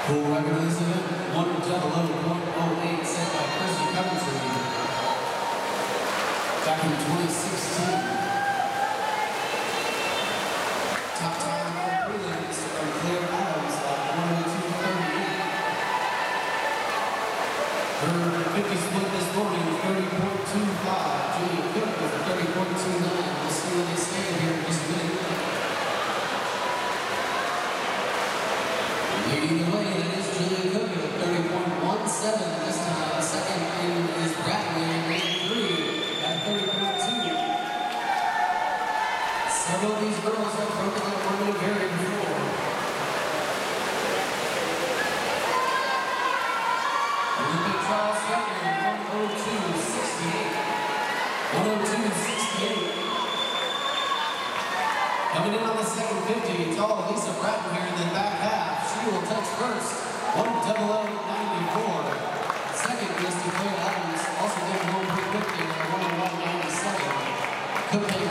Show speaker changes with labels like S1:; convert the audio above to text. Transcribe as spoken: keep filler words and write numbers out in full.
S1: Full record of this event, one double oh point oh eight set by Chrissy Coventry back in twenty sixteen. Top time on prelims from Claire Adams at one oh two thirty-eight. Her fifty split this morning, thirty point two five. Julia Cook with thirty point two nine. We'll see where they stand here in just a minute. Leading the way, that is Julia Cook at thirty point one seven this time. Second in is Bratton at eighty-three at thirty point two. Several of these girls have broken that one-minute barrier before. Olympic trial starting at one oh two sixty-eight. one oh two sixty-eight. Coming in on the second fifty, tall Lisa Bratton here in the back half. She will touch first, one double oh ninety-four. Second goes to Claire Adams, also getting home pretty quickly at one oh one ninety-seven. Cook